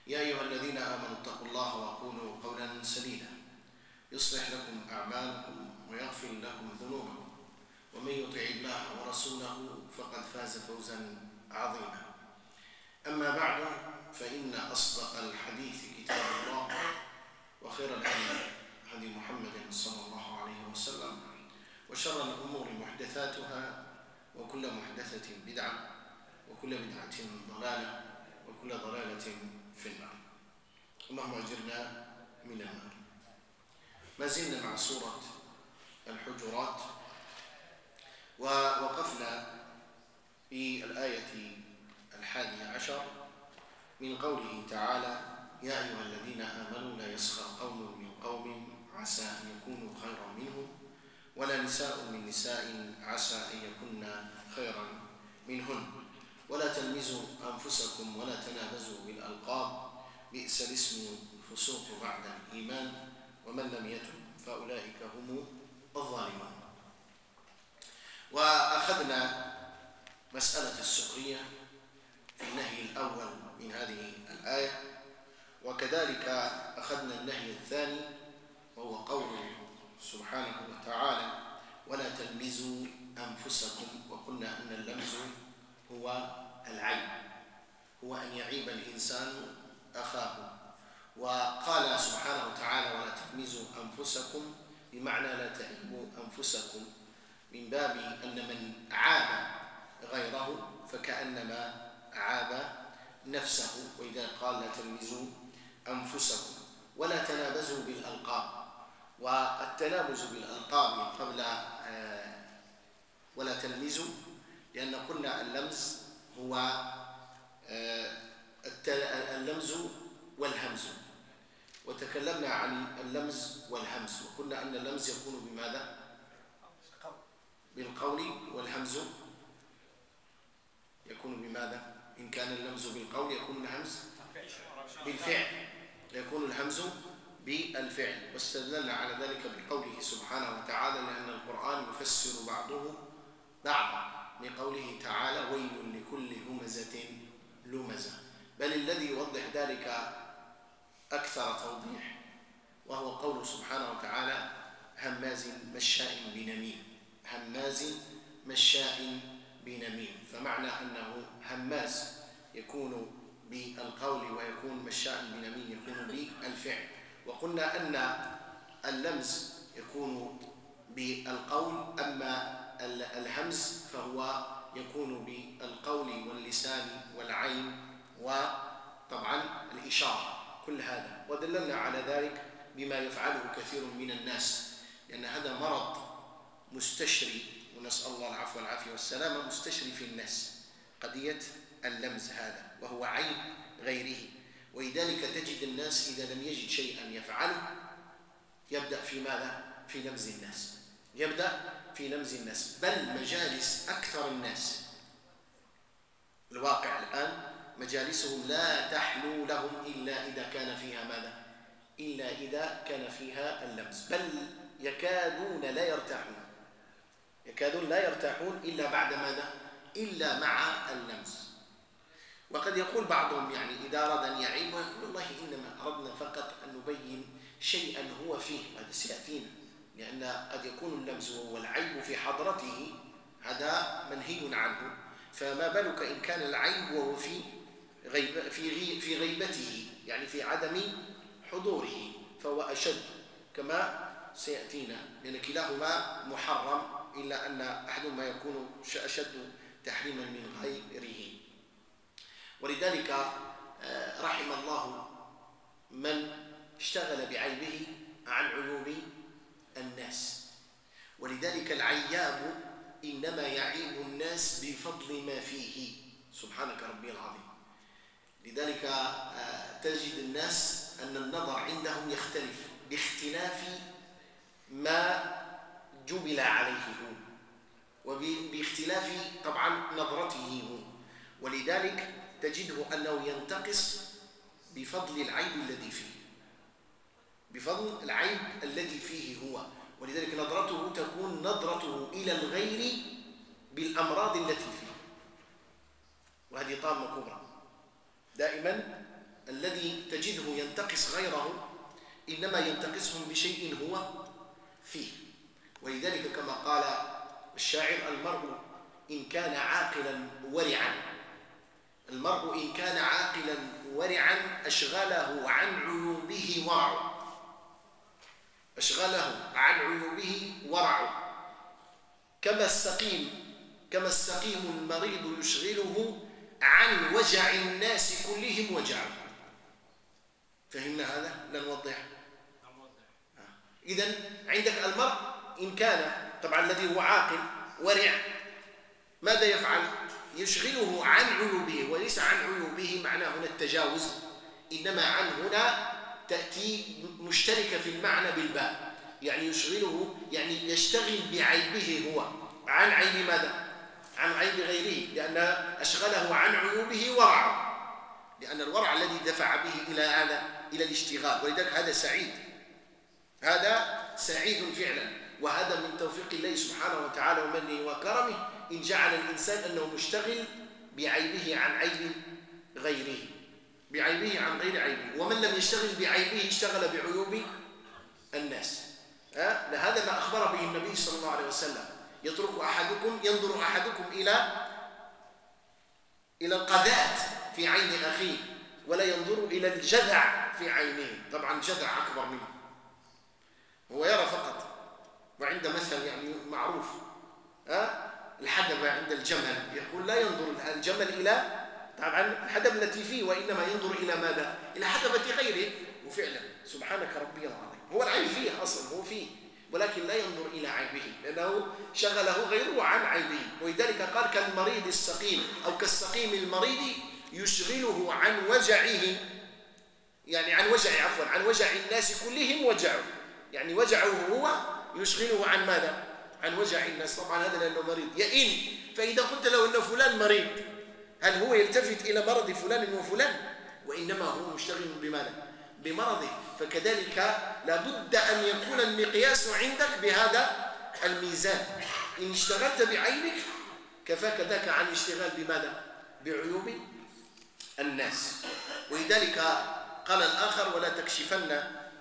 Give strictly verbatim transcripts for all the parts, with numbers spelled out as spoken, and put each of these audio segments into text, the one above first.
يا أيها الذين آمنوا اتقوا الله وقولوا قولا سديدا يصلح لكم أعمالكم ويغفر لكم ذنوبكم ومن يطع الله ورسوله فقد فاز فوزا عظيما. أما بعد، فإن أصدق الحديث كتاب الله، وخير الهدي هدي محمد صلى الله عليه وسلم، وشر الأمور محدثاتها، وكل محدثة بدعة، وكل بدعة ضلالة، وكل ضلالة في النار. اللهم أجرنا من النار. ما زلنا مع سورة الحجرات، ووقفنا في الآية الحادية عشر من قوله تعالى: يا أيها الذين آمنوا لا يسخر قوم من قوم عسى أن يكونوا خيرا منهم ولا نساء من نساء عسى أن يكن خيرا منهن ولا تلمزوا أنفسكم ولا تنابزوا بالألقاب بئس الاسم الفسوق بعد الإيمان ومن لم يتب فأولئك هم الظالمون. وأخذنا مسألة السخرية في النهي الأول من هذه الآية، وكذلك أخذنا النهي الثاني وهو قوله سبحانه وتعالى: ولا تلمزوا أنفسكم، وقلنا أن اللمز هو العيب، هو أن يعيب الإنسان أخاه. وقال سبحانه وتعالى: ولا تلمزوا أنفسكم، بمعنى لا تعيبوا أنفسكم، من باب أن من عاب غيره فكأنما عاب نفسه. وإذا قال لا تلمزوا أنفسكم ولا تنابزوا بالألقاب، والتنابز بالألقاب قبل آه ولا تلمزوا، لأن قلنا اللمز هو آه اللمز والهمز، وتكلمنا عن اللمز والهمز، وقلنا أن اللمز يكون بماذا؟ بالقول، والهمز يكون بماذا؟ إن كان اللمز بالقول يكون الهمز بالفعل، يكون الهمز بالفعل. واستدلنا على ذلك بقوله سبحانه وتعالى: لأن القرآن يفسر بعضه بعضا، لقوله تعالى: ويل لكل همزة لمزة. بل الذي يوضح ذلك أكثر توضيح وهو قوله سبحانه وتعالى: هماز مشاء بنميم، هماز مشاء بنميم. فمعنى أنه هماز يكون بالقول، ويكون مشاء بنميم يكون بالفعل. وقلنا أن اللمز يكون بالقول، أما الهمز فهو يكون بالقول واللسان والعين وطبعا الإشارة، كل هذا. ودللنا على ذلك بما يفعله كثير من الناس، لأن هذا مرض مستشري، ونسأل الله العفو والعافية والسلامة، مستشري في الناس، قضية اللمز هذا، وهو عيب غيره. ولذلك تجد الناس إذا لم يجد شيئا يفعله يبدأ في ماذا؟ في لمز الناس، يبدأ في لمز الناس. بل مجالس أكثر الناس الواقع الآن مجالسهم لا تحلو لهم إلا إذا كان فيها ماذا؟ إلا إذا كان فيها اللمز. بل يكادون لا يرتاحون، يكادون لا يرتاحون إلا بعد ماذا؟ إلا مع اللمز. وقد يقول بعضهم يعني إذا أراد أن يعيب ويقول: والله إنما أردنا فقط أن نبين شيئا هو فيه، وهذا سيأتينا، لأن قد يكون اللمز وهو العيب في حضرته، هذا منهي عنه، فما بالك إن كان العيب وهو في غيب في في غيبته، يعني في عدم حضوره، فهو أشد كما سيأتينا، لأن كلاهما محرم، إلا أن أحدهما يكون أشد تحريما من غيره. ولذلك رحم الله من اشتغل بعيبه عن عيوب الناس. ولذلك العياب إنما يعيب الناس بفضل ما فيه، سبحانك ربي العظيم. لذلك تجد الناس أن النظر عندهم يختلف باختلاف ما جبل عليه هو، وباختلاف طبعا نظرته هو. ولذلك تجده أنه ينتقص بفضل العيب الذي فيه، بفضل العيب الذي فيه هو. ولذلك نظرته تكون نظرته إلى الغير بالأمراض التي فيه، وهذه طامة كبرى. دائما الذي تجده ينتقص غيره إنما ينتقصهم بشيء هو فيه. ولذلك كما قال الشاعر: المرء إن كان عاقلا ورعا المرء إن كان عاقلا ورعا أشغله عن عيوبه ورع أشغله عن عيوبه ورع كما السقيم كما السقيم المريض يشغله عن وجع الناس كلهم وجعه. فهمنا هذا؟ لا نوضح. إذن عندك المرء إن كان طبعا الذي هو عاقل ورع ماذا يفعل؟ يشغله عن عيوبه، وليس عن عيوبه معناه هنا التجاوز، إنما عن هنا تأتي مشتركة في المعنى بالباء، يعني يشغله يعني يشتغل بعيبه هو عن عيب ماذا؟ عن عيب غيره، لأن أشغله عن عيوبه ورعه، لأن الورع الذي دفع به إلى هذا إلى الاشتغال. ولذلك هذا سعيد هذا سعيد فعلا، وهذا من توفيق الله سبحانه وتعالى ومنه وكرمه إن جعل الإنسان أنه مشتغل بعيبه عن عيب غيره بعيبه عن غير عيبه. ومن لم يشتغل بعيبه اشتغل بعيوب الناس. أه؟ لهذا ما أخبر به النبي صلى الله عليه وسلم: يترك أحدكم ينظر أحدكم إلى إلى القذاة في عين أخيه ولا ينظر إلى الجذع في عينه. طبعا الجذع أكبر منه، هو يرى فقط. وعند مثل يعني معروف أه؟ الحدبة عند الجمل يقول لا ينظر الجمل إلى طبعا الحدب التي فيه، وإنما ينظر إلى ماذا؟ إلى حدبة غيره. وفعلا سبحانك ربي العظيم، هو العيب فيه أصلا، هو فيه، ولكن لا ينظر إلى عيبه لأنه شغله غيره عن عيبه. ولذلك قال: كالمريض السقيم أو كالسقيم المريض يشغله عن وجعه، يعني عن وجع عفوا عن وجع الناس كلهم وجعه، يعني وجعه هو يشغله عن ماذا؟ عن وجع الناس. طبعا هذا لأنه مريض يئن. فإذا قلت له أن فلان مريض هل هو يلتفت إلى مرض فلان وفلان؟ وإنما هو مشتغل بماذا؟ بمرضه. فكذلك لابد أن يكون المقياس عندك بهذا الميزان. إن اشتغلت بعينك كفاك ذاك عن الاشتغال بماذا؟ بعيوب الناس. ولذلك قال الآخر: ولا تكشفن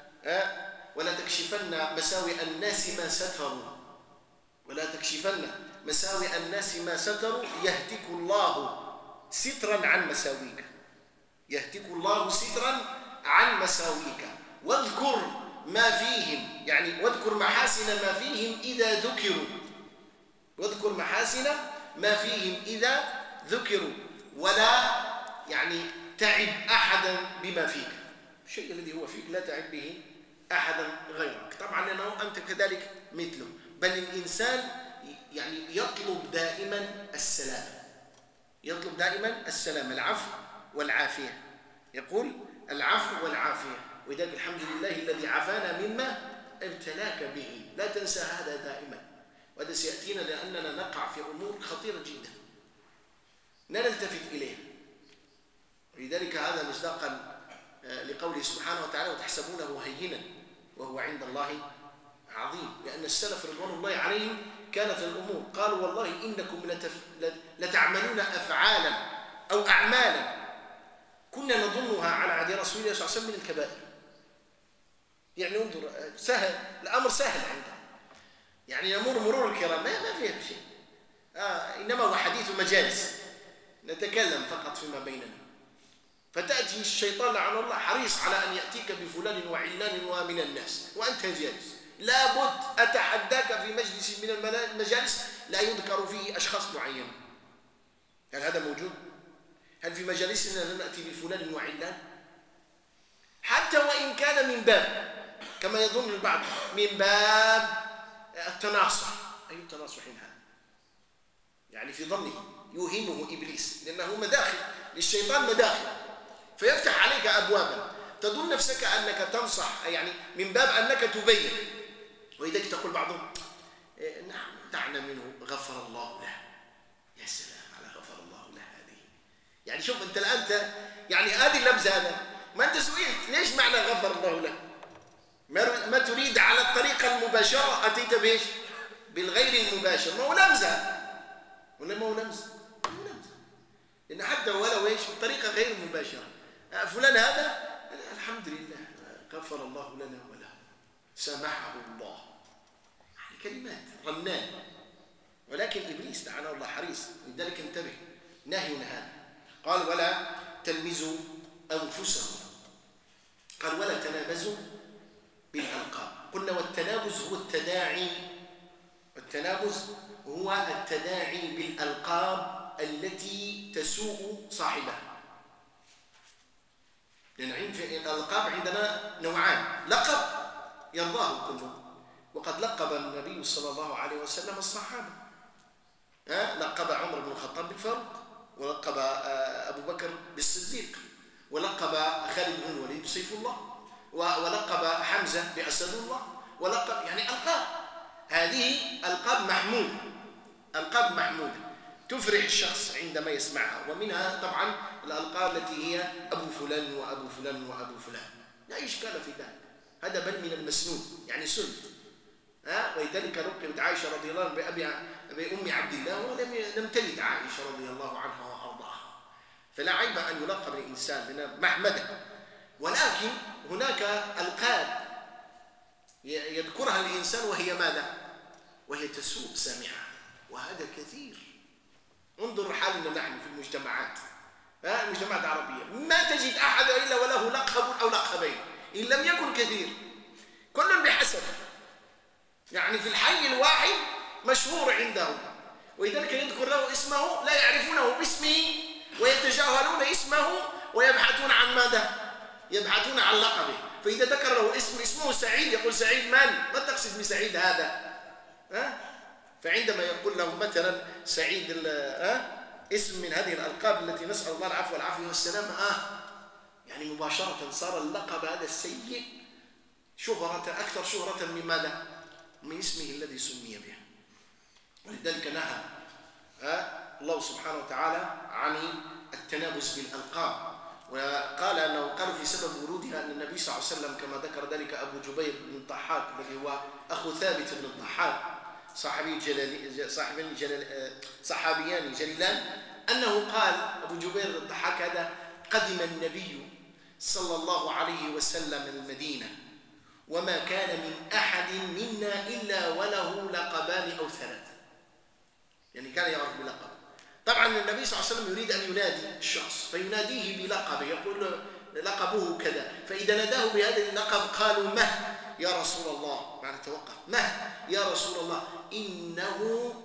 ولا تكشفن مساوئ الناس ما ستروا ولا تكشفن مساوئ الناس ما ستروا يهتك الله سترا عن مساويك يهتك الله سترا عن مساويك واذكر ما فيهم، يعني واذكر محاسن ما فيهم إذا ذكروا واذكر محاسن ما فيهم إذا ذكروا ولا يعني تعب أحدا بما فيك. الشيء الذي هو فيك لا تعب به أحدا غيرك، طبعا لأنه أنت كذلك مثله. بل الإنسان يعني يطلب دائما السلام يطلب دائما السلام العفو والعافية. يقول: العفو والعافية. وذلك الحمد لله الذي عافانا مما ابتلاك به. لا تنسى هذا دائما، وهذا سيأتينا لأننا نقع في أمور خطيرة جدا لا نلتفت إليها. ولذلك هذا مصداقا لقوله سبحانه وتعالى: وتحسبونه هينا وهو عند الله عظيم. لأن السلف رضوان الله عليهم كانت الأمور قالوا: والله إنكم لتعملون أفعالا أو أعمالا كنا نظنها على عهد رسول الله صلى الله عليه وسلم من الكبائر. يعني انظر، سهل الأمر، سهل عندهم، يعني يمر مرور الكرام ما ما فيها شيء. آه إنما هو حديث مجالس، نتكلم فقط فيما بيننا. فتأتي الشيطان لعنه الله حريص على أن يأتيك بفلان وعلان ومن الناس وأنت جالس. لابد أتحداك في مجلس من المجالس لا يذكر فيه أشخاص معين. هل هذا موجود؟ هل في مجالسنا نأتي بفلان وعلان؟ حتى وإن كان من باب كما يظن البعض من باب التناصح. أي تناصح هذا؟ يعني في ظنه يوهمه إبليس، لأنه مداخل للشيطان، مداخل فيفتح عليك أبوابا تظن نفسك أنك تنصح، يعني من باب أنك تبين. وإذا تقول بعضهم: نعم دعنا منه غفر الله له. يا سلام على غفر الله له هذه. يعني شوف أنت الآن يعني هذه اللمزة هذا ما أنت سئلت ليش معنى غفر الله له؟ ما تريد على الطريقة المباشرة، أتيت بإيش؟ بالغير المباشر. ما هو لمزة ولا ما هو لمزة؟ ما هو لمزة، لأن حتى ولو إيش بطريقة غير مباشرة فلان هذا الحمد لله غفر الله لنا وله سامحه الله، يعني كلمات رنان. ولكن إبليس لعنه الله حريص، لذلك انتبه، نهي هذا. قال ولا تلمزوا أنفسهم، قال ولا تنابزوا بالألقاب. قلنا والتنابز هو التداعي، التنابز هو التداعي بالألقاب التي تسوء صاحبها. لأن في الألقاب عندنا نوعان، لقب يرضاه كله، وقد لقب النبي صلى الله عليه وسلم الصحابة. ها لقب عمر بن الخطاب بالفاروق، ولقب أبو بكر بالصديق، ولقب خالد بن الوليد بسيف الله، ولقب حمزة بأسد الله، ولقب يعني ألقاب. هذه ألقاب محمودة، ألقاب محمودة تفرح الشخص عندما يسمعها. ومنها طبعا الألقاب التي هي أبو فلان وأبو فلان وأبو فلان، لا إشكال في ذلك، هذا بل من المسنون يعني سن. ها ولذلك لقبت عائشة رضي الله عنها بأبي بأم عبد الله، ولم لم تلد عائشة رضي الله عنها وأرضاها، فلا عيب أن يلقب الإنسان محمدا. ولكن هناك ألقاب يذكرها الإنسان وهي ماذا؟ وهي تسوء سامعها، وهذا كثير. انظر حالنا نحن في المجتمعات، ها المجتمعات العربية، ما تجد أحد إلا وله لقب أو لقبين إن لم يكن كثير، كل بحسب. يعني في الحي الواحد مشهور عندهم، ولذلك يذكر له اسمه لا يعرفونه باسمه ويتجاهلون اسمه ويبحثون عن ماذا؟ يبحثون عن لقبه. فإذا ذكر له اسم اسمه سعيد يقول سعيد من؟ ما تقصد بسعيد هذا؟ ها؟ فعندما يقول له مثلا سعيد ها؟ اسم من هذه الألقاب التي نسأل الله العفو والعافية والسلام، آه يعني مباشرة صار اللقب هذا السيء شهرة أكثر شهرة من ماذا؟ من اسمه الذي سمي به. ولذلك نهى الله سبحانه وتعالى عن التنابز بالألقاب، وقال أنه قالوا في سبب ورودها أن النبي صلى الله عليه وسلم كما ذكر ذلك أبو جبير بن الضحاك الذي هو أخو ثابت بن الضحاك صحابي جلال صاحبين جلال صحابيان جليلان، أنه قال أبو جبير بن الضحاك هذا قدم النبي صلى الله عليه وسلم المدينة وما كان من أحد منا إلا وله لقبان أو ثلاث، يعني كان يعرف بلقب. طبعا النبي صلى الله عليه وسلم يريد أن ينادي الشخص فيناديه بلقبه، يقول لقبه كذا، فإذا ناداه بهذا اللقب قالوا مه يا رسول الله، معنى توقف، مه يا رسول الله إنه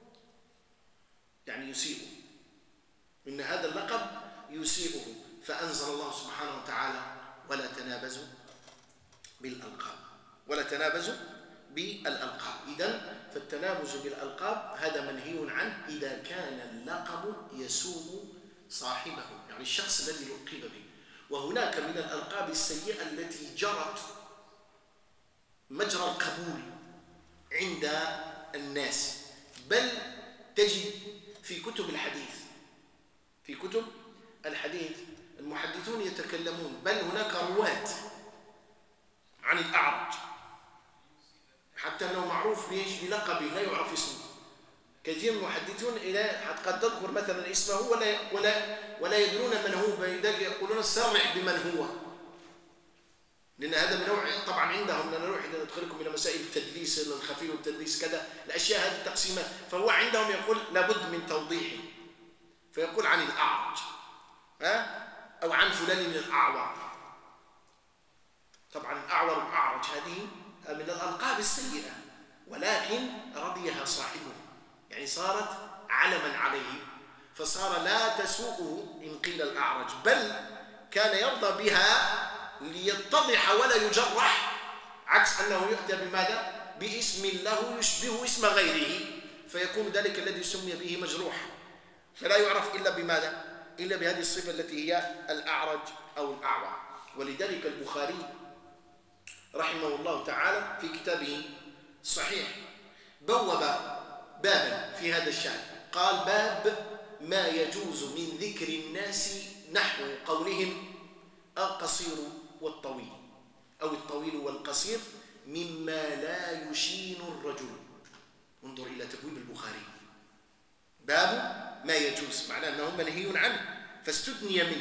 يعني يسيئه، إن هذا اللقب يسيئه. فأنزل الله سبحانه وتعالى ولا تنابزوا بالألقاب، ولا تنابزوا بالألقاب. إذن فالتنابز بالألقاب هذا منهي عنه إذا كان اللقب يسوء صاحبه، يعني الشخص الذي لقب به. وهناك من الألقاب السيئة التي جرت مجرى القبول عند الناس، بل تجد في كتب الحديث، في كتب الحديث المحدثون يتكلمون، بل هناك رواة عن الأعرج حتى أنه معروف بلقبه لا يعرف اسمه. كثير من المحدثون إلى قد تذكر مثلا اسمه ولا ولا ولا يدرون من هو، بذلك يقولون صرح بمن هو، لأن هذا من نوع طبعا عندهم. لا نروح إذا ندخلكم إلى مسائل التدليس الخفي والتدليس كذا الأشياء هذه التقسيمات، فهو عندهم يقول لابد من توضيحه، فيقول عن الأعرج ها أو عن فلان من الأعور. طبعا الأعور والأعرج هذه من الألقاب السيئة، ولكن رضيها صاحبه، يعني صارت علما عليه، فصار لا تسوءه إن قيل الأعرج، بل كان يرضى بها ليتضح ولا يجرح، عكس أنه يؤتى بماذا؟ باسم له يشبه اسم غيره، فيكون ذلك الذي سمي به مجروح، فلا يعرف إلا بماذا؟ إلا بهذه الصفة التي هي الأعرج أو الأعور. ولذلك البخاري رحمه الله تعالى في كتابه الصحيح بوب بابا في هذا الشأن، قال باب ما يجوز من ذكر الناس نحو قولهم القصير والطويل أو الطويل والقصير مما لا يشين الرجل. انظر إلى تبويب البخاري، باب ما يجوز معناه أنه منهي عنه فاستثني منه،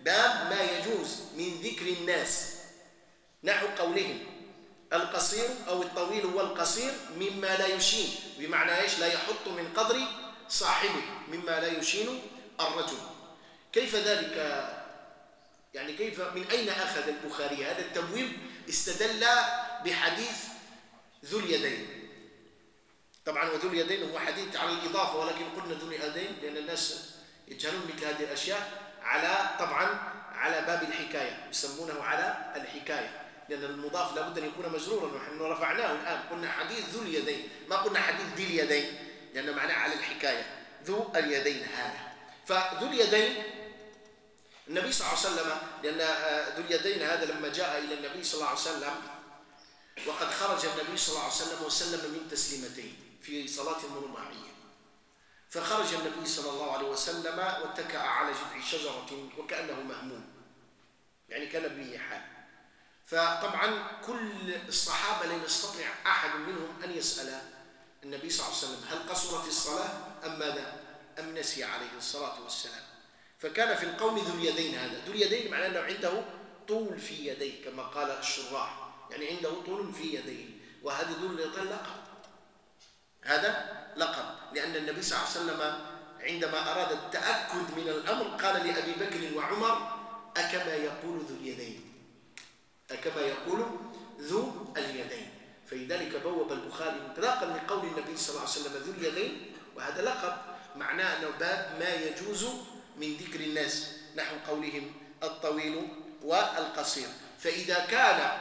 باب ما يجوز من ذكر الناس نحو قولهم القصير أو الطويل والقصير مما لا يشين، بمعنى إيش؟ لا يحط من قدر صاحبه، مما لا يشين الرجل. كيف ذلك؟ يعني كيف، من أين أخذ البخاري هذا التبويب؟ استدل بحديث ذو اليدين. طبعا وذو اليدين هو حديث على الإضافة، ولكن قلنا ذو اليدين لأن الناس يجهلون مثل هذه الأشياء على طبعا على باب الحكاية، يسمونه على الحكاية، لأن المضاف لابد أن يكون مجرورا، ونحن رفعناه الآن قلنا حديث ذو اليدين، ما قلنا حديث ذي اليدين، لأن معناه على الحكاية ذو اليدين هذا. فذو اليدين النبي صلى الله عليه وسلم، لأن ذو اليدين هذا لما جاء إلى النبي صلى الله عليه وسلم وقد خرج النبي صلى الله عليه وسلم وسلم من تسليمتين في صلاة رباعية، فخرج النبي صلى الله عليه وسلم واتكأ على جذع شجرة وكأنه مهموم، يعني كان به حال. فطبعا كل الصحابة لم يستطع أحد منهم أن يسأل النبي صلى الله عليه وسلم هل قصرت الصلاة أم ماذا؟ أم نسي عليه الصلاة والسلام. فكان في القوم ذو اليدين هذا، ذو اليدين معناه أنه عنده طول في يديه كما قال الشراح، يعني عنده طول في يديه، وهذا ذو اليدين لقب، هذا لقب، لأن النبي صلى الله عليه وسلم عندما أراد التأكد من الأمر قال لأبي بكر وعمر أكما يقول ذو اليدين، أكما يقول ذو اليدين. فلذلك بوب البخاري انطلاقا من قول النبي صلى الله عليه وسلم ذو اليدين، وهذا لقب معناه أنه باب ما يجوز من ذكر الناس نحو قولهم الطويل والقصير. فإذا كان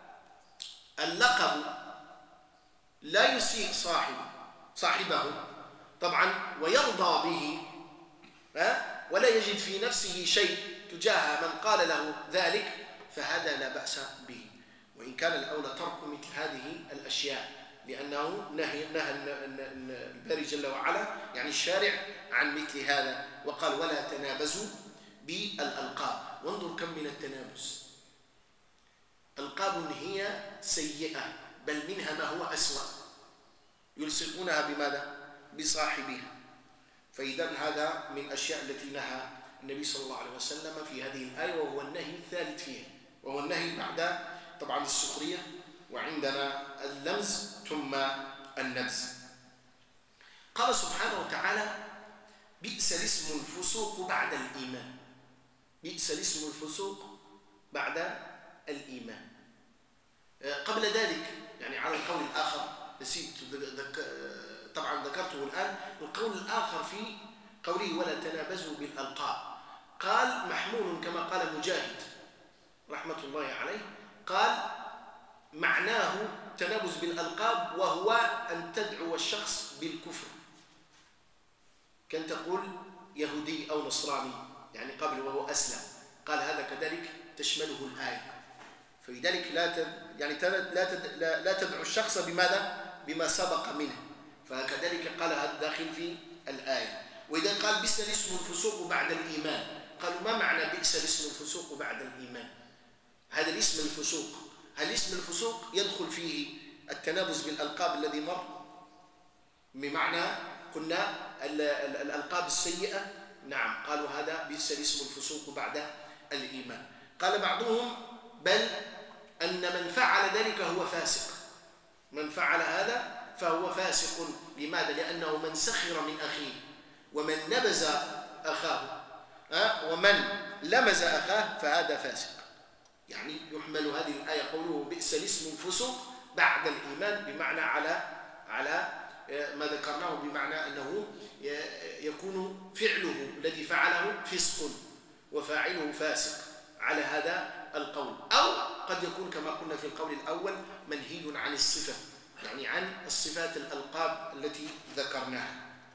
اللقب لا يسيء صاحبه صاحبه طبعا ويرضى به ولا يجد في نفسه شيء تجاه من قال له ذلك، فهذا لا بأس به، وإن كان الأولى ترك مثل هذه الأشياء، لأنه نهي نهى الباري جل وعلا يعني الشارع عن مثل هذا، وقال ولا تنابزوا بالألقاب. وانظر كم من التنابز، ألقاب هي سيئة بل منها ما هو أسوأ، يلصقونها بماذا؟ بصاحبها. فإذا هذا من الأشياء التي نهى النبي صلى الله عليه وسلم في هذه الآية، وهو النهي الثالث فيها، وهو النهي بعد طبعا السخرية، وعندنا اللمز ثم النبز. قال سبحانه وتعالى بئس الاسم الفسوق بعد الإيمان، بئس الاسم الفسوق بعد الإيمان. قبل ذلك يعني على القول الآخر نسيت طبعا ذكرته الآن، القول الآخر في قوله ولا تنابزوا بالألقاب، قال محمول كما قال مجاهد رحمة الله عليه، قال معناه تنابز بالألقاب وهو أن تدعو الشخص بالكفر، كان تقول يهودي أو نصراني يعني قبل وهو أسلم، قال هذا كذلك تشمله الآية. فلذلك لا يعني لا لا تدعو الشخص بماذا؟ بما سبق منه، فكذلك قال هذا داخل في الآية. وإذا قال بئس الاسم الفسوق بعد الإيمان، قالوا ما معنى بئس الاسم الفسوق بعد الإيمان؟ هذا الاسم الفسوق، هل اسم الفسوق يدخل فيه التنابز بالألقاب الذي مر؟ بمعنى قلنا الألقاب السيئة، نعم، قالوا هذا بئس الاسم الفسوق بعد الإيمان. قال بعضهم بل أن من فعل ذلك هو فاسق، من فعل هذا فهو فاسق. لماذا؟ لأنه من سخر من أخيه ومن نبز أخاه ومن لمز أخاه فهذا فاسق. يعني يحمل هذه الآية قوله بئس الاسم الفسوق بعد الإيمان بمعنى على على ما ذكرناه، بمعنى أنه يكون فعله الذي فعله فسق وفاعله فاسق على هذا القول، أو قد يكون كما قلنا في القول الأول منهي عن الصفة، يعني عن الصفات الألقاب التي ذكرناها.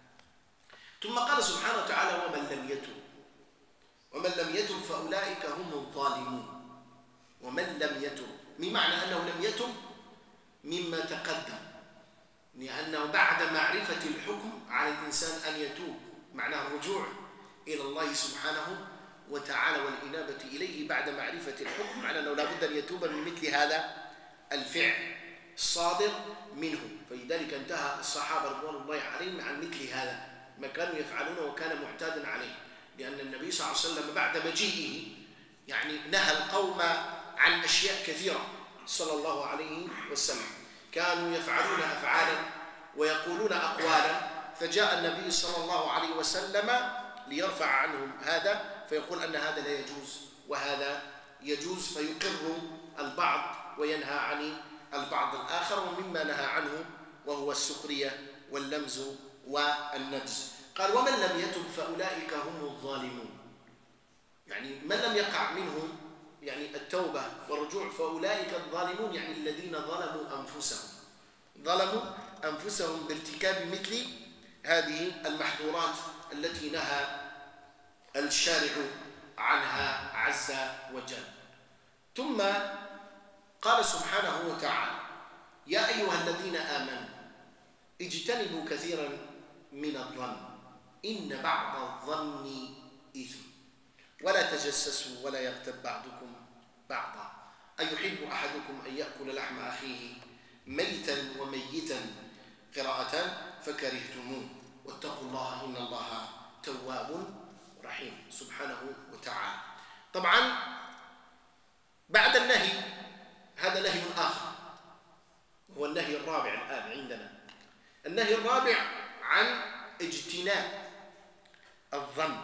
ثم قال سبحانه وتعالى ومن لم يتب، ومن لم يتب فأولئك هم الظالمون. ومن لم يتب بمعنى أنه لم يتب مما تقدم، لأنه بعد معرفة الحكم على الإنسان أن يتوب، معناه الرجوع إلى الله سبحانه وتعالى والإنابة إليه بعد معرفة الحكم، معنى أنه لابد أن يتوب من مثل هذا الفعل الصادر منه. فلذلك انتهى الصحابة رضوان الله عليهم عن مثل هذا ما كانوا يفعلونه وكان معتادا عليه، لأن النبي صلى الله عليه وسلم بعد مجيئه يعني نهى القوم عن أشياء كثيرة صلى الله عليه وسلم، كانوا يفعلون أفعالا ويقولون أقوالا، فجاء النبي صلى الله عليه وسلم ليرفع عنهم هذا، فيقول أن هذا لا يجوز وهذا يجوز، فيقر البعض وينهى عن البعض الآخر. ومما نهى عنه وهو السخرية واللمز والنبز. قال ومن لم يتب فأولئك هم الظالمون، يعني من لم يقع منهم يعني التوبة والرجوع فأولئك الظالمون، يعني الذين ظلموا أنفسهم ظلموا أنفسهم بارتكاب مثل هذه المحظورات التي نهى الشارع عنها عز وجل. ثم قال سبحانه وتعالى يا أيها الذين آمنوا اجتنبوا كثيرا من الظن إن بعض الظن إثم ولا تجسسوا ولا يغتب بعضكم بعضا أيحب أحدكم أن يأكل لحم أخيه ميتا وميتا قراءة فكرهتموه واتقوا الله إن الله تواب رحيم سبحانه وتعالى. طبعا بعد النهي هذا نهي آخر، هو النهي الرابع الآن عندنا. النهي الرابع عن اجتناب الظن،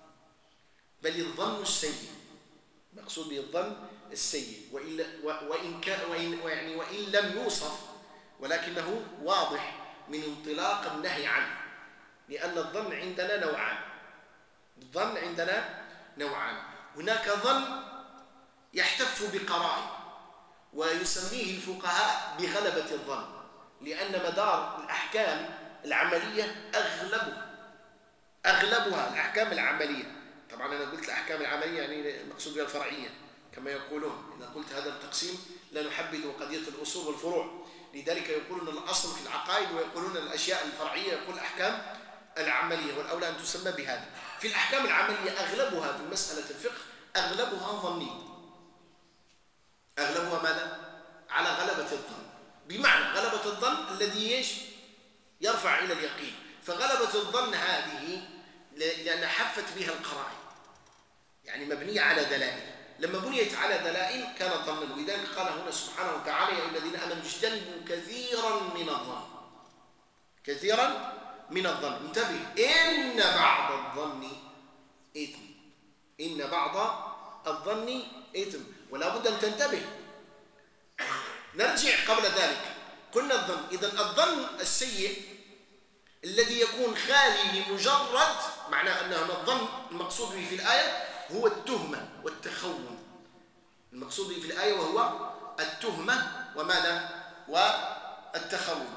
بل الظن السيء، مقصود به الظن السيء، وإن وإن كان وإن يعني وإن لم يوصف ولكنه واضح من انطلاق النهي عنه، لأن الظن عندنا نوعان. الظن عندنا نوعان، هناك ظن يحتف بقرائن ويسميه الفقهاء بغلبة الظن، لأن مدار الأحكام العملية أغلبها أغلبها الأحكام العملية. طبعا أنا قلت الأحكام العملية يعني المقصود بها الفرعية كما يقولون، إذا قلت هذا التقسيم لا نحدد قضية الأصول والفروع، لذلك يقولون الأصل في العقائد ويقولون الأشياء الفرعية يقول الأحكام العملية، والأولى أن تسمى بهذا. في الأحكام العملية أغلبها في مسألة الفقه أغلبها ظني، أغلبها ماذا؟ على غلبة الظن، بمعنى غلبة الظن الذي ايش؟ يرفع إلى اليقين. فغلبة الظن هذه لأن حفت بها القرائن، يعني مبنية على دلائل، لما بنيت على دلائل كان ظنا، ولذلك قال هنا سبحانه وتعالى يا أيها الذين آمنوا اجتنبوا كثيرا من الظن، كثيرا من الظن، انتبه، إن بعض الظن إثم، إن بعض الظن إثم، ولا بد أن تنتبه. نرجع قبل ذلك، قلنا الظن، إذن الظن السيء الذي يكون خالي لمجرد، معنى أن الظن المقصود به في الآية هو التهمة والتخون، المقصود به في الآية وهو التهمة وماذا؟ والتخون.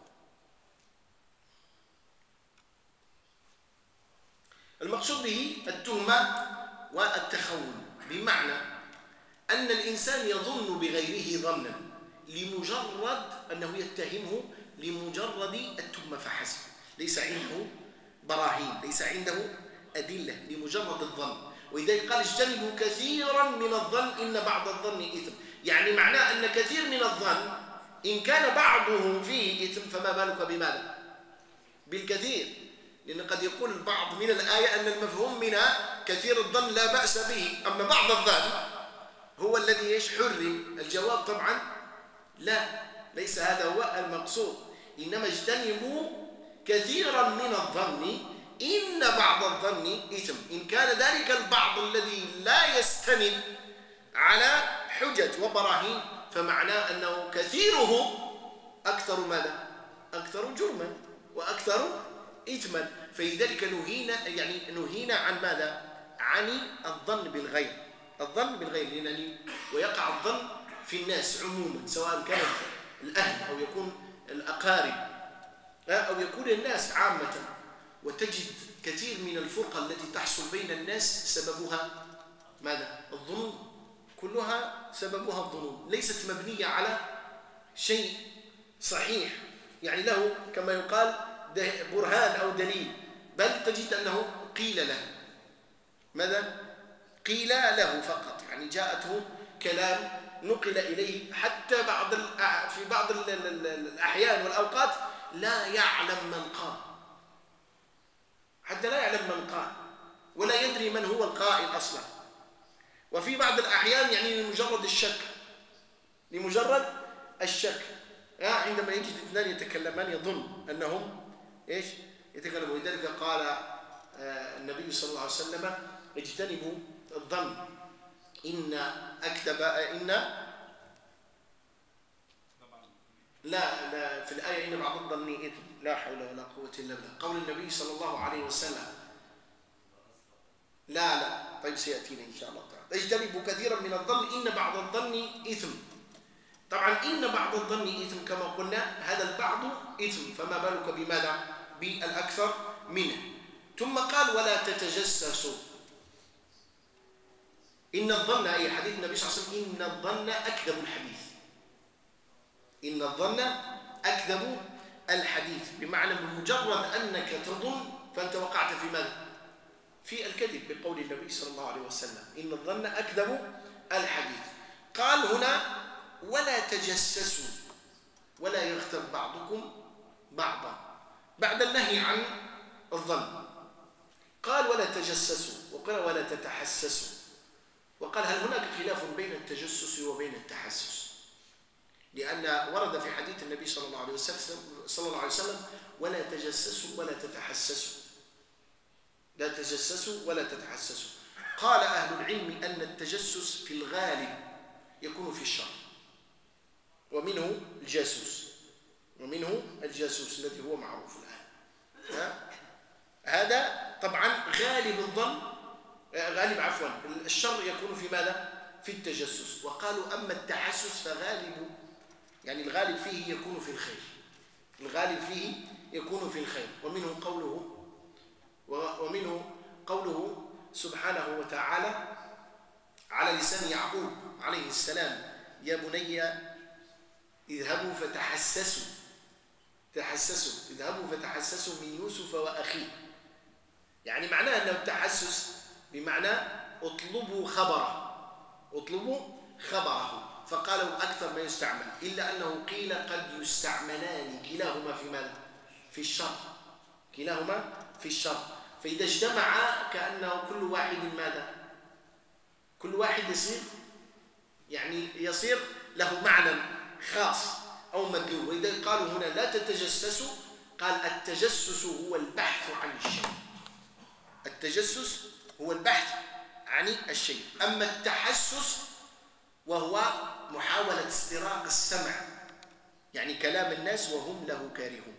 المقصود به التهمة والتخون، بمعنى أن الإنسان يظن بغيره ظنا لمجرد أنه يتهمه لمجرد التهمة فحسب، ليس عنده براهين، ليس عنده أدلة، لمجرد الظن. ولذلك قال اجتنبوا كثيرا من الظن إن بعض الظن إثم، يعني معناه أن كثير من الظن إن كان بعضه فيه إثم فما بالك بماذا؟ بالكثير، لأن قد يقول البعض من الآية أن المفهوم منها كثير الظن لا بأس به، أما بعض الظن هو الذي ايش؟ حرم. الجواب طبعا لا، ليس هذا هو المقصود، إنما اجتنبوا كثيرا من الظن إن بعض الظن إثم، إن كان ذلك البعض الذي لا يستند على حجج وبراهين فمعناه أنه كثيره أكثر ماذا؟ أكثر جرما وأكثر إثما. فلذلك نهينا، يعني نهينا عن ماذا؟ عن الظن بالغير، الظن بالغير، لأنني ويقع الظن في الناس عموما، سواء كان الأهل أو يكون الأقارب أو يكون الناس عامة، وتجد كثير من الفرقة التي تحصل بين الناس سببها ماذا؟ الظنون، كلها سببها الظنون، ليست مبنية على شيء صحيح يعني له كما يقال برهان أو دليل، بل تجد أنه قيل له ماذا؟ قيل له فقط، يعني جاءته كلام نقل إليه، حتى بعض في بعض الأحيان والأوقات لا يعلم من قال، حتى لا يعلم من قال ولا يدري من هو القائل أصلا. وفي بعض الأحيان يعني لمجرد الشك، لمجرد الشك. عندما يجد اثنان يتكلمان يظن أنهم إيش يتكلموا. لذلك قال النبي صلى الله عليه وسلم اجتنبوا الظن إن أكذب إن لا لا في الآية إن بعض الظن إثم، لا حول ولا قوة إلا بالله. قول النبي صلى الله عليه وسلم لا لا طيب سيأتينا إن شاء الله تعالى. اجتنبوا كثيرا من الظن إن بعض الظن إثم. طبعا إن بعض الظن إثم كما قلنا، هذا البعض إثم، فما بالك بماذا؟ بالأكثر منه. ثم قال ولا تتجسسوا. إن الظن أي حديث النبي صلى الله عليه وسلم إن الظن أكذب الحديث. إن الظن أكذب الحديث، بمعنى بمجرد أنك تظن فأنت وقعت في ماذا؟ في الكذب، بقول النبي صلى الله عليه وسلم إن الظن أكذب الحديث. قال هنا ولا تجسسوا ولا يغتب بعضكم بعضا بعد النهي عن الظن. قال ولا تجسسوا، وقال ولا تتحسسوا، وقال هل هناك خلاف بين التجسس وبين التحسس؟ لأن ورد في حديث النبي صلى الله عليه وسلم صلى الله عليه وسلم ولا تجسسوا ولا تتحسسوا، لا تجسسوا ولا تتحسسوا. قال أهل العلم أن التجسس في الغالب يكون في الشر، ومنه الجاسوس، ومنه الجاسوس الذي هو معروف الآن. ها؟ هذا طبعا غالب الظن، غالب عفوا الشر يكون في ماذا؟ في التجسس. وقالوا أما التحسس فغالب، يعني الغالب فيه يكون في الخير، الغالب فيه يكون في الخير. ومنه قوله ومنه قوله سبحانه وتعالى على لسان يعقوب عليه السلام يا بني اذهبوا فتحسسوا تحسسوا اذهبوا فتحسسوا من يوسف وأخيه. يعني معناه أنه التحسس بمعنى اطلبوا خبره اطلبوا خبره فقالوا أكثر ما يستعمل، إلا أنه قيل قد يستعملان كلاهما في ماذا؟ في الشر، كلاهما في الشر. فإذا اجتمعا كأنه كل واحد ماذا؟ كل واحد يصير يعني يصير له معنى خاص أو مدلول. وإذا قالوا هنا لا تتجسسوا، قال التجسس هو البحث عن الشيء، التجسس هو البحث عن الشيء. أما التحسس وهو محاولة استراق السمع، يعني كلام الناس وهم له كارهون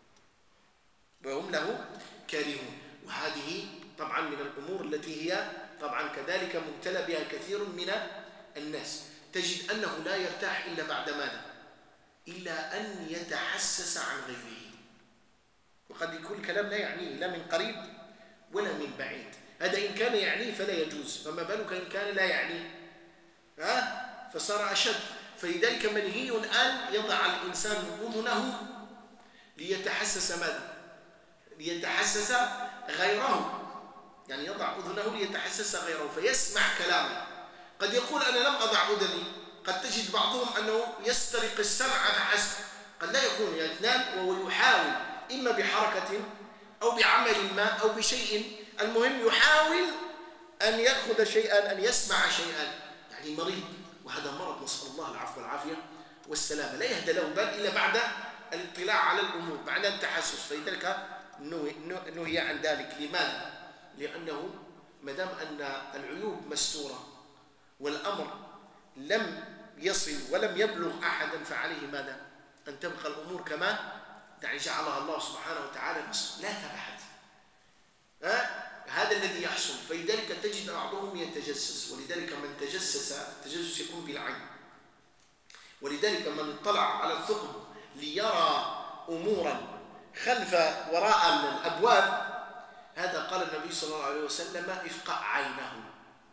وهم له كارهون. وهذه طبعا من الأمور التي هي طبعا كذلك مبتلى بها كثير من الناس. تجد أنه لا يرتاح إلا بعد ماذا؟ إلا أن يتحسس عن غيره، وقد يكون الكلام لا يعنيه لا من قريب ولا من بعيد. هذا إن كان يعنيه فلا يجوز، فما بالك إن كان لا يعنيه، ها؟ فصار أشد. فلذلك منهي أن يضع الإنسان أذنه ليتحسس ماذا؟ ليتحسس غيره، يعني يضع أذنه ليتحسس غيره فيسمع كلامه. قد يقول أنا لم أضع أذني، قد تجد بعضهم أنه يسترق السمع فحسب، قد لا يكون اثنان وهو يحاول إما بحركة أو بعمل ما أو بشيء، المهم يحاول أن يأخذ شيئا، أن يسمع شيئا، يعني مريض. وهذا مرض نسأل الله العفو والعافية والسلامة، لا يهدى له بال إلا بعد الاطلاع على الأمور، بعد التحسس. فلذلك نهي عن ذلك. لماذا؟ لأنه ما دام أن العيوب مستورة والأمر لم يصل ولم يبلغ أحدا فعليه ماذا؟ أن تبقى الأمور كما يعني جعلها الله سبحانه وتعالى، بس لا تبحث. ها؟ هذا الذي يحصل. فلذلك تجد بعضهم يتجسس، ولذلك من تجسس، التجسس يكون بالعين، ولذلك من اطلع على الثقب ليرى أمورا خلف وراء الأبواب، هذا قال النبي صلى الله عليه وسلم افقع عينه.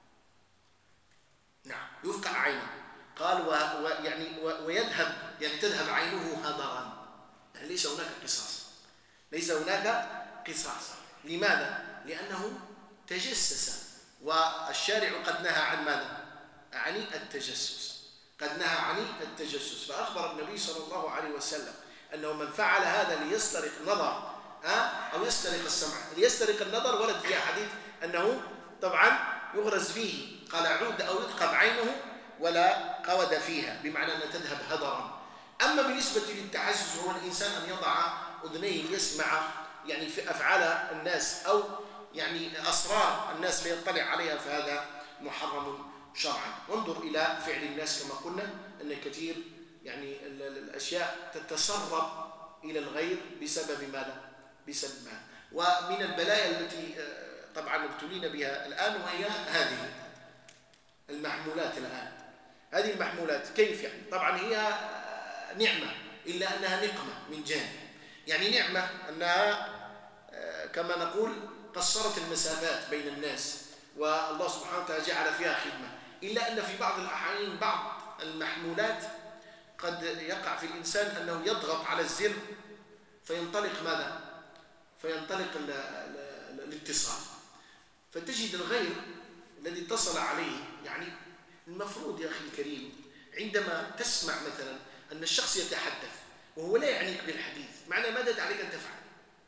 نعم يفقع عينه. قال ويعني ويذهب، يعني تذهب عينه هدرا، يعني ليس هناك قصاص، ليس هناك قصاص. لماذا؟ لأنه تجسس، والشارع قد نهى عن ماذا؟ عن التجسس، قد نهى عن التجسس. فأخبر النبي صلى الله عليه وسلم أنه من فعل هذا ليسترق نظر أو يسترق السمع. ليسترق النظر ورد فيها حديث أنه طبعا يغرز فيه قال عود أو يثقب عينه ولا قود فيها، بمعنى أن تذهب هدرا. أما بالنسبة للتعزز هو الإنسان أن يضع أذنيه ليسمع يعني في أفعال الناس أو يعني أسرار الناس ليطلع عليها، فهذا محرم شرعا. وانظر إلى فعل الناس كما قلنا أن كثير يعني الأشياء تتسرب إلى الغير بسبب ماذا؟ بسبب ماذا؟ ومن البلايا التي طبعا ابتلينا بها الآن وهي هذه المحمولات. الآن هذه المحمولات كيف يعني؟ طبعا هي نعمة إلا أنها نقمة من جانب، يعني نعمة أنها كما نقول قصرت المسافات بين الناس والله سبحانه وتعالى جعل فيها خدمة، إلا أن في بعض الأحيان بعض المحمولات قد يقع في الإنسان أنه يضغط على الزر فينطلق ماذا؟ فينطلق الاتصال، فتجد الغير الذي اتصل عليه. يعني المفروض يا أخي الكريم عندما تسمع مثلا أن الشخص يتحدث وهو لا يعنيك بالحديث، معنى ماذا عليك أن تفعل؟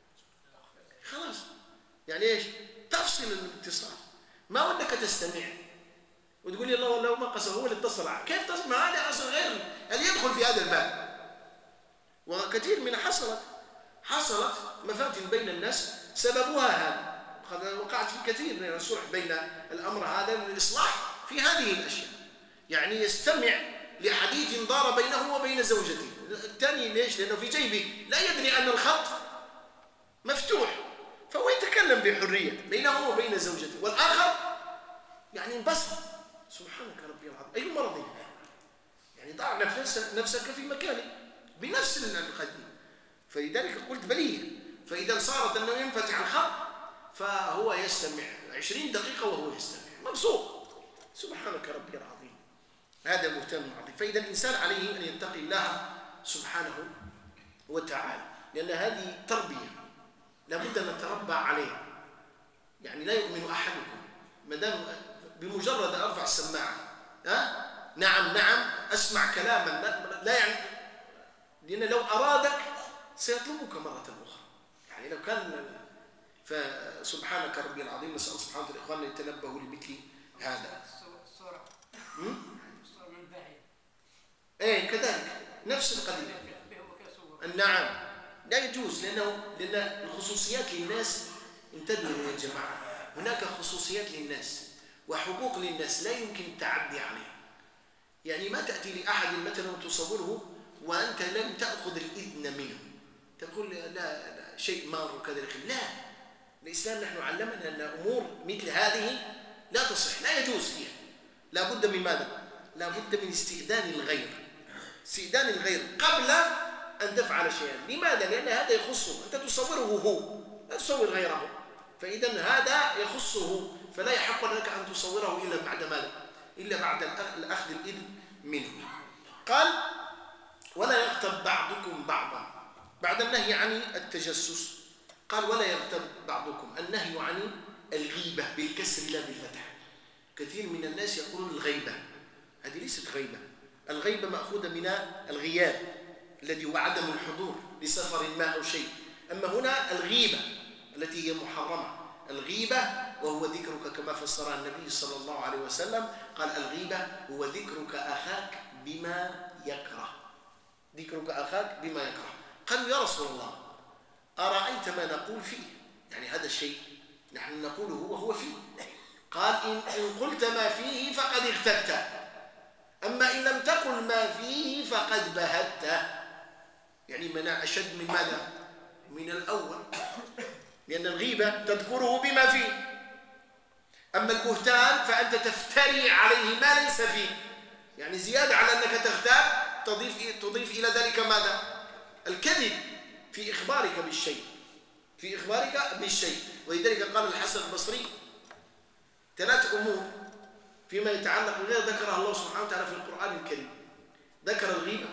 خلاص يعني إيش؟ تفصل الاتصال، ما وأنك تستمع وتقول لي الله والله ما قصر هو اللي اتصل عليك، كيف تسمع؟ هذا أصل غير اللي يدخل في هذا الباب. وكثير من حصلت حصلت مفاتن بين الناس سببها هذا، وقعت في كثير من الصلح بين الأمر هذا للإصلاح في هذه الأشياء. يعني يستمع لحديث دار بينه وبين زوجته، الثاني ليش؟ لأنه في جيبه لا يدري أن الخط مفتوح، فهو يتكلم بحرية بينه وبين زوجته، والآخر يعني انبسط. سبحانك ربي العظيم، أي مرض يعني ضع نفسك في مكانك بنفس القديم. فلذلك قلت بليه، فإذا صارت أنه ينفتح الخط فهو يستمع عشرين دقيقة وهو يستمع مبسوط. سبحانك ربي العظيم، هذا مهتم عظيم. فإذا الإنسان عليه أن يتقي الله سبحانه وتعالى، لأن هذه تربية لابد أن نتربى عليها. يعني لا يؤمن أحدكم ما دام بمجرد أرفع السماعة ها نعم نعم أسمع كلاما لا, لا يعني، لأن لو أرادك سيطلبك مرة أخرى. يعني لو كان، فسبحانك ربي العظيم، نسأل سبحانه وتعالى إخواننا يتنبهوا لمثل هذا. الصورة الصورة من بعيد إيه كذلك نفس القضية. نعم لا يجوز، لأنه لأن الخصوصيات للناس، انتبهوا يا جماعة، هناك خصوصيات للناس وحقوق للناس لا يمكن التعدي عليها. يعني ما تأتي لأحد مثلا تصوره وأنت لم تأخذ الإذن منه، تقول لا, لا شيء مار وكذا. لا، الإسلام نحن علمنا أن أمور مثل هذه لا تصح، لا يجوز فيها. لا بد من ماذا؟ لا بد من استئذان الغير، استئذان الغير قبل أن تفعل شيئا. لماذا؟ لأن هذا يخصه، أنت تصوره هو لا تصور غيره، فإذا هذا يخصه، فلا يحق لك أن تصوره إلا بعد ماذا؟ إلا بعد الأخذ الإذن منه. قال ولا يغتب بعضكم بعضا، بعد النهي عن التجسس قال ولا يغتب بعضكم، النهي عن الغيبة بالكسر لا بالفتح. كثير من الناس يقولون الغيبة، هذه ليست غيبة. الغيبة مأخوذة من الغياب الذي هو عدم الحضور لسفر ما أو شيء. أما هنا الغيبة التي هي محرمة، الغيبة وهو ذكرك كما فسرها النبي صلى الله عليه وسلم، قال الغيبة هو ذكرك أخاك بما يكره، ذكرك أخاك بما يكره. قالوا يا رسول الله أرأيت ما نقول فيه؟ يعني هذا الشيء نحن نقوله وهو فيه. قال إن, إن قلت ما فيه فقد اغتبت، أما إن لم تقل ما فيه فقد بهت. يعني منع أشد من ماذا؟ من الأول، لأن الغيبة تذكره بما فيه، أما البهتان فأنت تفتري عليه ما ليس فيه. يعني زيادة على أنك تغتاب تضيف, تضيف إلى ذلك ماذا؟ الكذب في إخبارك بالشيء، في إخبارك بالشيء. ولذلك قال الحسن البصري ثلاث أمور فيما يتعلق بغير ذكرها الله سبحانه وتعالى في القرآن الكريم. ذكر الغيبة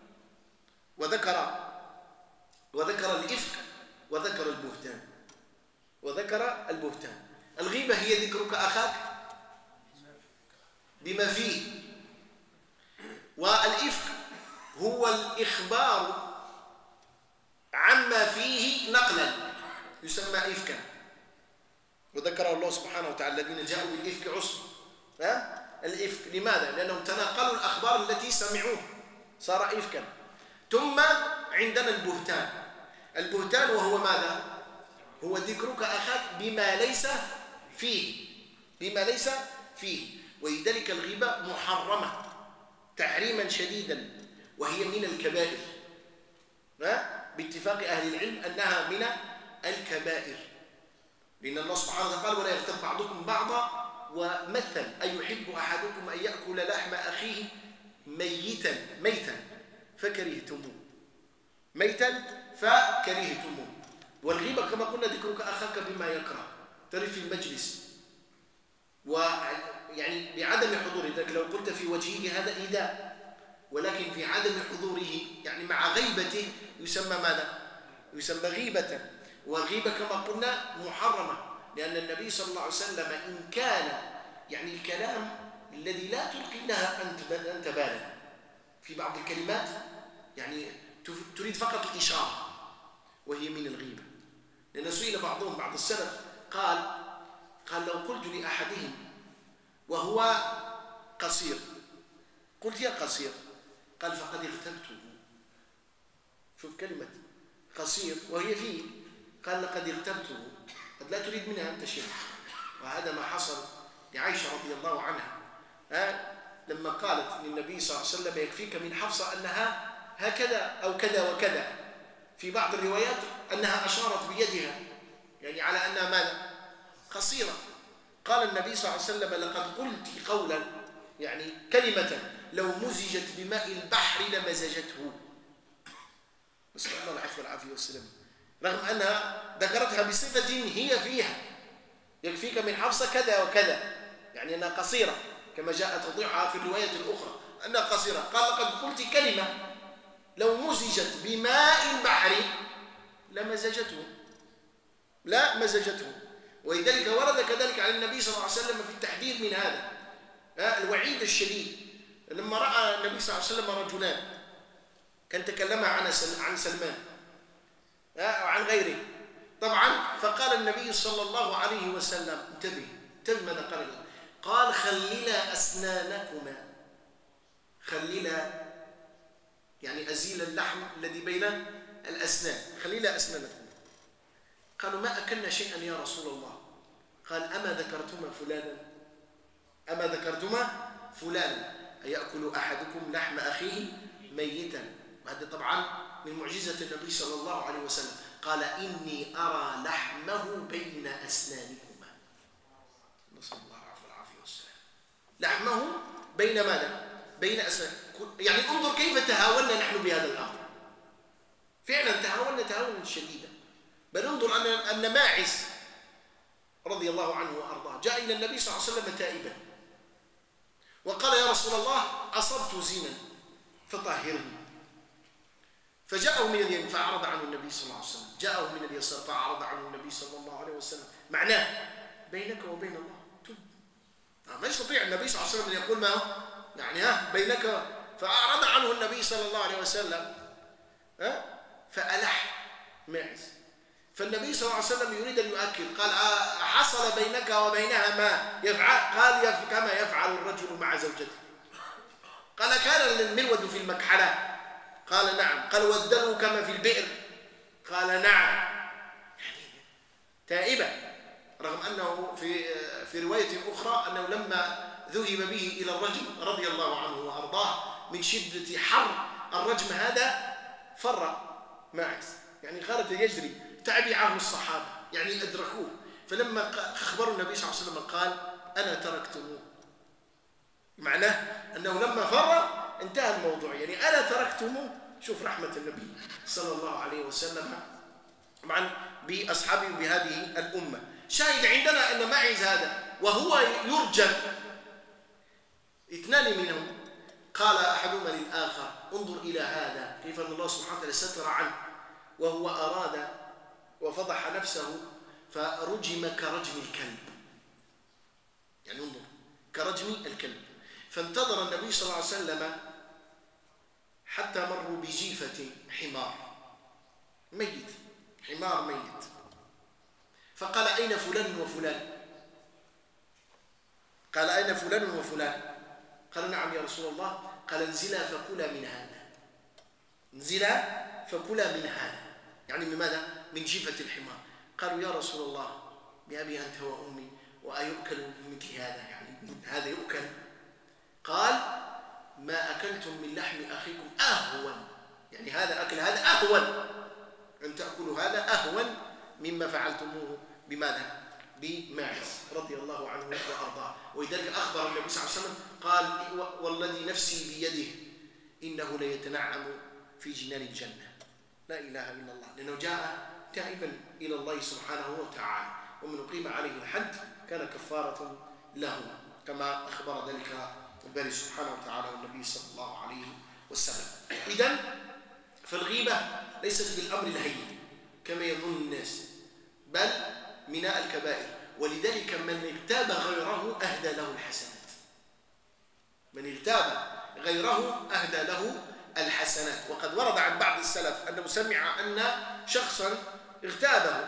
وذكر وذكر الإفك وذكر البهتان وذكر البهتان. الغيبة هي ذكرك أخاك بما فيه، والإفك هو الإخبار عما فيه نقلا يسمى إفكا. وذكر الله سبحانه وتعالى الذين جاءوا بالإفك عصبة ها؟ الإفك. لماذا؟ لأنهم تناقلوا الأخبار التي سمعوها صار إفكا. ثم عندنا البهتان. البهتان وهو ماذا؟ هو ذكرك أخاك بما ليس فيه، بما ليس فيه. ولذلك الغيبة محرمة تحريما شديدا، وهي من الكبائر باتفاق أهل العلم أنها من الكبائر، لأن الله سبحانه وتعالى قال: ولا يغتب بعضكم بعضا. ومثل: أيحب أحدكم أن يأكل لحم أخيه ميتا ميتا فكرهتموه، ميتا فكرهتموه. والغيبة كما قلنا ذكرك أخاك بما يكره، ترى في المجلس ويعني بعدم حضوره، لذلك لو قلت في وجهه هذا إيذاء، ولكن في عدم حضوره يعني مع غيبته يسمى ماذا؟ يسمى غيبة. والغيبة كما قلنا محرمة، لأن النبي صلى الله عليه وسلم إن كان يعني الكلام الذي لا تلقي لها أنت بالا في بعض الكلمات، يعني تريد فقط الإشارة، وهي من الغيبة. لأن سئل بعضهم بعض السلف قال قال لو قلت لأحدهم وهو قصير، قلت يا قصير، قال فقد اغتبته. شوف كلمة قصير وهي فيه، قال لقد اغتبته، قد لا تريد منها أنت شيء. وهذا ما حصل لعائشة رضي الله عنها ها لما قالت للنبي صلى الله عليه وسلم: يكفيك من حفصة أنها هكذا أو كذا وكذا. في بعض الروايات أنها أشارت بيدها يعني على أنها ماذا؟ قصيرة. قال النبي صلى الله عليه وسلم: لقد قلت قولا يعني كلمة لو مزجت بماء البحر لمزجته. نسأل الله العفو والعافية والسلام. رغم أنها ذكرتها بصفة هي فيها، يكفيك من حفصة كذا وكذا، يعني أنها قصيرة كما جاء توضيحها في الرواية الأخرى أنها قصيرة. قال: لقد قلت كلمة لو مزجت بماء البحر لمزجته، لا مزجته. ولذلك ورد كذلك على النبي صلى الله عليه وسلم في التحذير من هذا الوعيد الشديد. لما رأى النبي صلى الله عليه وسلم رجلان كان تكلم عن عن سلمان وعن غيره طبعا، فقال النبي صلى الله عليه وسلم: انتبه انتبه ماذا قال له؟ قال: خللا أسنانكما، خللا يعني أزيل اللحم الذي بين الأسنان، خللا أسنانكما. قالوا: ما أكلنا شيئا يا رسول الله. قال: أما ذكرتما فلانا، أما ذكرتما فلانا أيأكل أحدكم لحم أخيه ميتا. وهذا طبعا من معجزة النبي صلى الله عليه وسلم. قال: إني أرى لحمه بين أسنانكما. نسأل الله العفو والعافية والسلام. لحمه بين ماذا؟ بين أسنان. يعني انظر كيف تهاونا نحن بهذا الأمر، فعلا تهاونا تهاونا شديدا. بل انظر أن أن ماعز رضي الله عنه وأرضاه جاء إلى النبي صلى الله عليه وسلم تائبا وقال: يا رسول الله أصبت زنا فطهرني. فجاءه من اليمين فأعرض عنه النبي صلى الله عليه وسلم، جاءه من اليسار فأعرض عنه النبي صلى الله عليه وسلم. معناه بينك وبين الله تب. ما يستطيع النبي صلى الله عليه وسلم أن يقول ما هو يعني ها بينك. فأعرض عنه النبي صلى الله عليه وسلم ها فألح ماعز. فالنبي صلى الله عليه وسلم يريد أن يؤكد، قال: حصل بينك وبينها ما يفعل؟ قال: كما يفعل الرجل مع زوجته. قال: كان المرود في المكحلة؟ قال: نعم. قال: والدلو كما في البئر؟ قال: نعم. يعني تائبة، رغم أنه في في رواية أخرى أنه لما ذهب به إلى الرجم رضي الله عنه وأرضاه من شدة حر الرجم هذا فر ماعز، يعني خرج يجري، تبعه الصحابة يعني أدركوه. فلما أخبروا النبي صلى الله عليه وسلم قال: أنا تركتموه. معناه أنه لما فر انتهى الموضوع، يعني أنا تركتموه. شوف رحمة النبي صلى الله عليه وسلم معا بأصحابه بهذه الأمة. شاهد عندنا أن ماعز هذا وهو يرجم اثنان منهم، قال أحدهما للآخر: انظر إلى هذا كيف أن الله سبحانه وتعالى ستر عنه وهو أراد وفضح نفسه فرجم كرجم الكلب. يعني انظر كرجم الكلب. فانتظر النبي صلى الله عليه وسلم حتى مروا بجيفة حمار ميت، حمار ميت. فقال: أين فلان وفلان؟ قال أين فلان وفلان؟ قال نعم يا رسول الله. قال انزلا فكلا من هذا، انزلا فكلا من هذا، يعني من ماذا؟ من جيفة الحمار. قالوا يا رسول الله بأبي أنت وأمي وأيؤكل من مثل هذا، يعني هذا يؤكل؟ قال ما أكلتم من لحم أخيكم أهون، يعني هذا أكل هذا أهون، أن تأكلوا هذا أهون مما فعلتموه بماذا؟ بماعز رضي الله عنه وأرضاه. ولذلك أخبر النبي صلى الله عليه وسلم قال والذي نفسي بيده إنه ليتنعم في جنان الجنة. لا إله إلا الله، لأنه جاء تائبا إلى الله سبحانه وتعالى، ومن أقيم عليه الحد كان كفارة له، كما أخبر ذلك الباري سبحانه وتعالى والنبي صلى الله عليه وسلم. إذن فالغيبة ليست بالأمر الهين كما يظن الناس، بل من الكبائر. ولذلك من اغتاب غيره أهدى له الحسنات، من اغتاب غيره أهدى له الحسنات. وقد ورد عن بعض السلف أنه سمع أن شخصا اغتابه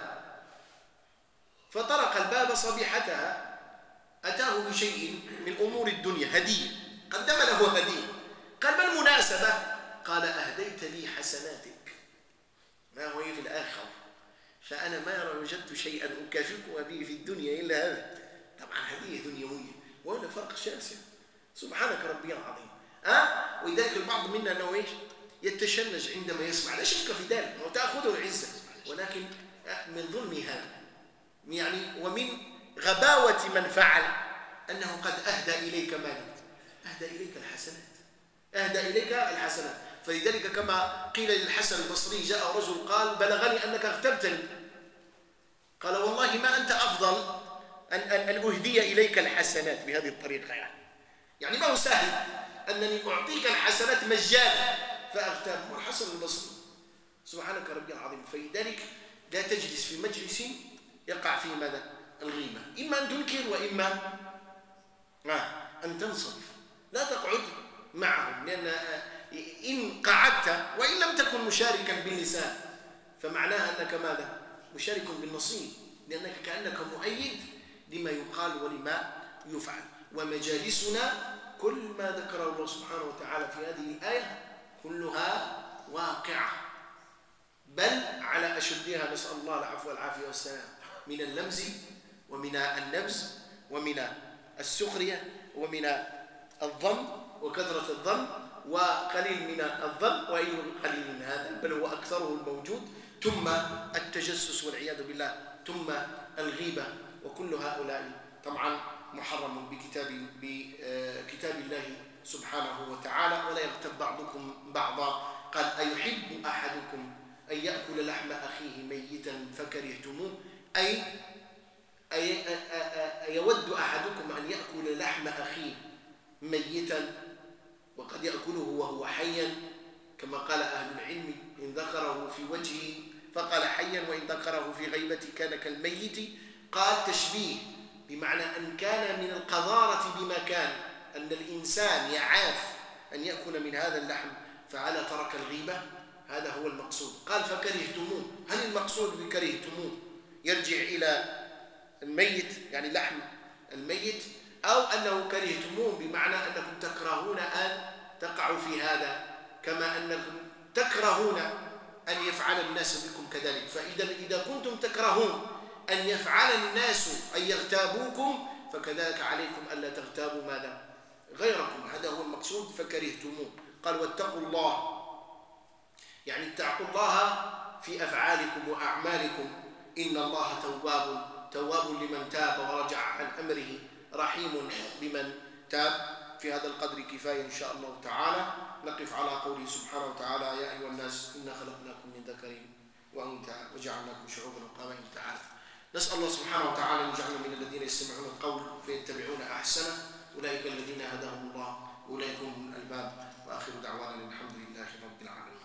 فطرق الباب صبيحتها، أتاه بشيء من أمور الدنيا هدية، قدم له هدية. قال ما المناسبة؟ قال أهديت لي حسناتك، ما هو في الآخر، فأنا ما وجدت شيئا أكافئك به في الدنيا إلا هذا. طبعا هدية دنيوية، وهنا فرق شاسع. سبحانك ربي العظيم. أه؟ ولذلك البعض منا أنه إيش؟ يتشنج عندما يسمع، لا شك في ذلك، وتأخذه العزة، ولكن من ظلم هذا يعني ومن غباوة من فعل أنه قد أهدى إليك ماذا؟ أهدى إليك الحسنات، أهدى إليك الحسنات. فلذلك كما قيل للحسن البصري جاء رجل قال بلغني أنك اغتبتني، قال والله ما أنت أفضل أن, أن, أن أهدي إليك الحسنات بهذه الطريقة، يعني يعني ما هو سهل أنني أعطيك الحسنات مجانا فأغتاب. والحسن البصري سبحانك ربي العظيم. فلذلك لا تجلس في مجلس يقع فيه ماذا؟ الغيبة، إما أن تنكر وإما أن تنصرف، لا تقعد معهم، لأن إن قعدت وإن لم تكن مشاركا باللسان فمعناها أنك ماذا؟ مشارك بالنصيب، لأنك كأنك مؤيد لما يقال ولما يفعل. ومجالسنا كل ما ذكره الله سبحانه وتعالى في هذه الآية كلها واقعة، بل على أشدها، نسأل الله العفو والعافية والسلام، من اللمز ومن النبز ومن السخرية ومن الظن وكثرة الظن وقليل من الظن وأي قليل من هذا، بل هو أكثره الموجود، ثم التجسس والعياذ بالله، ثم الغيبة. وكل هؤلاء طبعا محرم بكتاب بكتاب الله سبحانه وتعالى. ولا يغتب بعضكم بعضا. قال أيحب أحدكم أن يأكل لحم أخيه ميتا فكرهتموه، أي أيود أحدكم أن يأكل لحم أخيه ميتا وقد يأكله وهو حيا، كما قال أهل العلم إن ذكره في وجهه فقال حيا وإن ذكره في غيبته كان كالميت. قال تشبيه بمعنى أن كان من القذارة بما كان، أن الإنسان يعاف أن يأكل من هذا اللحم فعلى ترك الغيبة، هذا هو المقصود. قال فكرهتموه، هل المقصود بكرهتموه يرجع إلى الميت يعني لحم الميت، أو أنه كرهتموه بمعنى أنكم تكرهون أن تقعوا في هذا، كما أنكم تكرهون أن يفعل الناس بكم كذلك. فإذا إذا كنتم تكرهون أن يفعل الناس أن يغتابوكم فكذلك عليكم ألا تغتابوا ماذا؟ غيركم. هذا هو المقصود فكرهتموه. قال واتقوا الله، يعني اتقوا الله في أفعالكم وأعمالكم، إن الله تواب تواب لمن تاب ورجع عن أمره، رحيم بمن تاب. في هذا القدر كفاية إن شاء الله تعالى. نقف على قوله سبحانه وتعالى يا أيها الناس إنا خلقناكم من ذكر وأنثى وجعلناكم شعوبا وقبائل تعارفوا. نسأل الله سبحانه وتعالى أن يجعلنا من الذين يستمعون القول فيتبعون أحسنه، أولئك الذين هداهم الله أولئك هم الألباب. وآخر دعوانا الحمد لله رب العالمين.